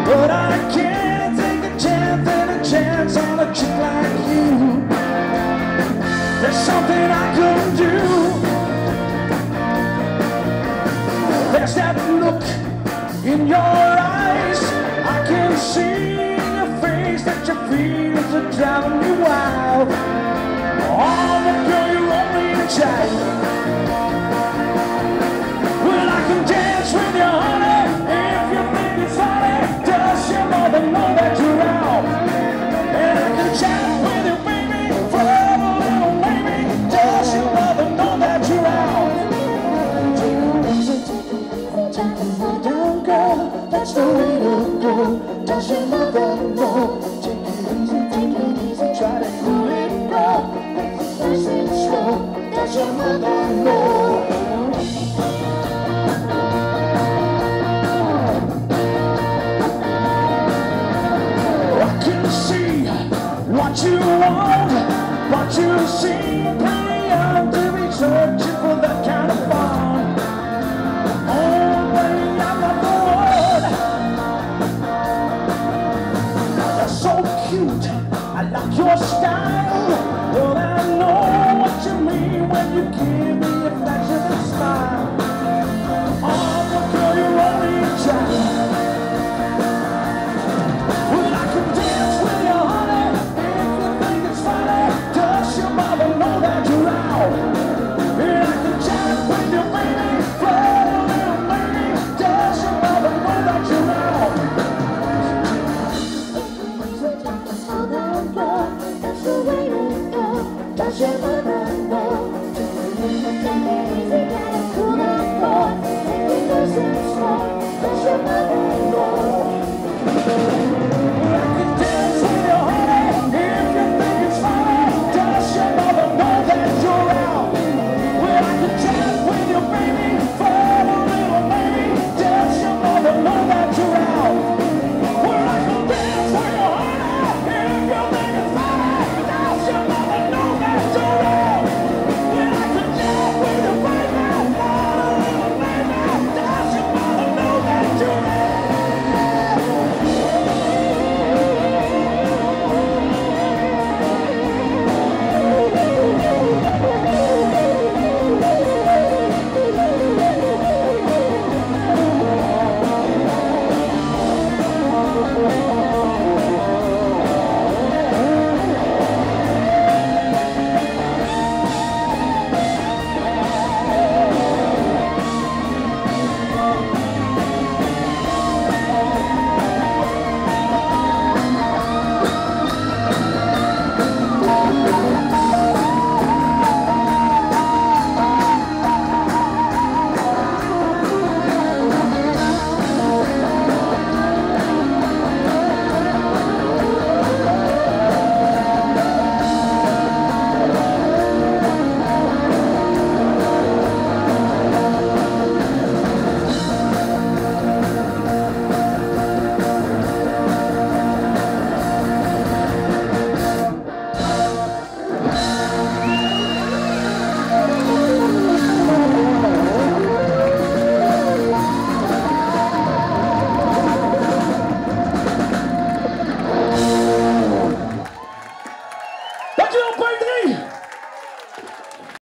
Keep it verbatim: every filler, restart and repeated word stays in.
But I can't take a chance and a chance on a chick like you. There's something I couldn't do. There's that look in your eyes. I can see in your face that your feelings are driving me wild. Oh, but girl, you're only a child. Well, I can dance with you, honey, if you think it's funny. Does your mother know that you're out? And I can chat with you, baby, forever, little baby. Does your mother know that you're out? Take it easy, take it easy, take it down, girl. That's the way to go. Does your mother know? Take it easy, take it easy, try to cool it, girl. Make it nice and slow. Does your mother know? What you want, what you see, plenty of to be searching for that kind of fun. Oh, baby, I'm not the one. You're so cute, I like your style. Well, I know what you mean when you give me a affectionate smile. Oh, but girl, you're only a child. Well, I can dance with you, honey. Does your mother know that you're out? And I can chat with you, baby, forever, little baby. Does your mother know that you're out? That's the way to go. Does your mother know? Take it easy, gotta cool it, boy. Take it nice and slow. Does your mother know?